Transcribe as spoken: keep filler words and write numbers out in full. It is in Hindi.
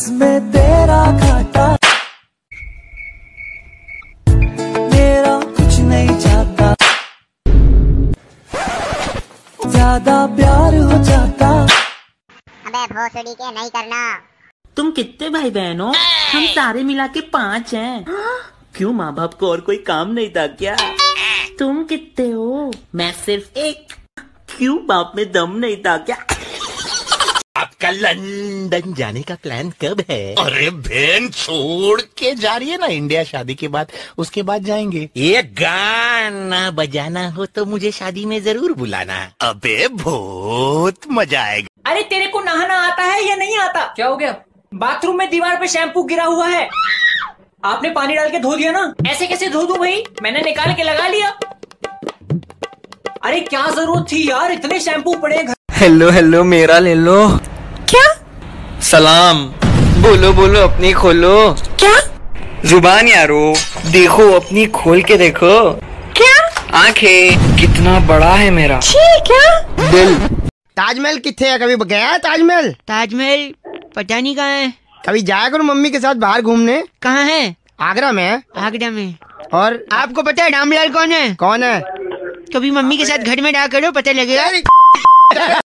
इसमें तेरा घाटा, मेरा कुछ नहीं जाता, ज्यादा प्यार हो जाता। अबे भोसड़ी के नहीं करना। तुम कितने भाई बहन हो? हम सारे मिला के पाँच हैं। क्यों माँ बाप को और कोई काम नहीं था क्या? तुम कितने हो? मैं सिर्फ एक। क्यों बाप में दम नहीं था क्या? आपका लंदन जाने का प्लान कब है? अरे बहन छोड़ के जा रही है ना इंडिया शादी के बाद, उसके बाद जाएंगे। ये गाना बजाना हो तो मुझे शादी में जरूर बुलाना। अबे बहुत मजा आएगा। अरे तेरे को नहाना आता है या नहीं आता? क्या हो गया? बाथरूम में दीवार पे शैम्पू गिरा हुआ है, आपने पानी डाल के धो दिया ना। ऐसे कैसे धो दूं भाई? मैंने निकाल के लगा लिया। अरे क्या जरूरत थी यार, इतने शैम्पू पड़े घर। हेलो हेलो मेरा ले लो। क्या? सलाम। बोलो बोलो अपनी खोलो। क्या? जुबान यारो, देखो अपनी खोल के देखो। क्या? आंखें, कितना बड़ा है मेरा। क्या? दिल। ताजमहल किथे है? कभी गया है ताजमहल? ताजमहल पता नहीं कहाँ है। कभी जाया करो मम्मी के साथ बाहर घूमने। कहाँ है? आगरा में है। आगरा में? और आपको पता है रामलाल कौन है? कौन है? कभी मम्मी के साथ घर में रहा करो, पता लगेगा।